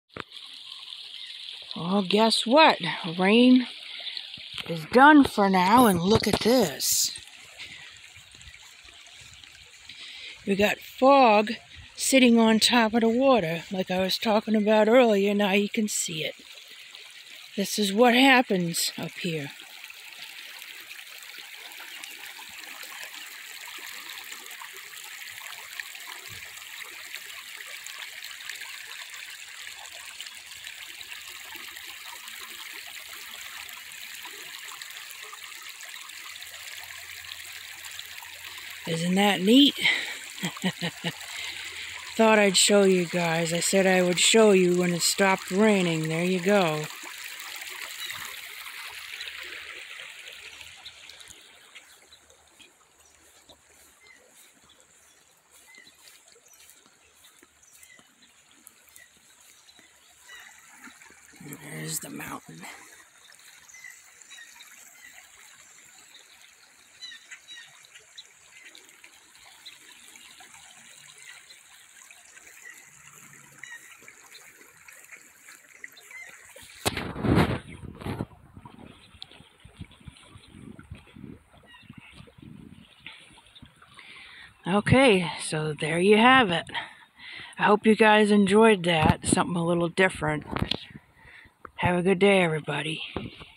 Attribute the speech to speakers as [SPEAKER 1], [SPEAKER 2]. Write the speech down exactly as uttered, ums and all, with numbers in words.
[SPEAKER 1] Well, guess what? Rain is done for now, and look at this. We got fog sitting on top of the water, like I was talking about earlier. Now you can see it. This is what happens up here. Isn't that neat? Thought I'd show you guys. I said I would show you when it stopped raining. There you go. There's the mountain. Okay, so there you have it. I hope you guys enjoyed that. Something a little different. Have a good day, everybody.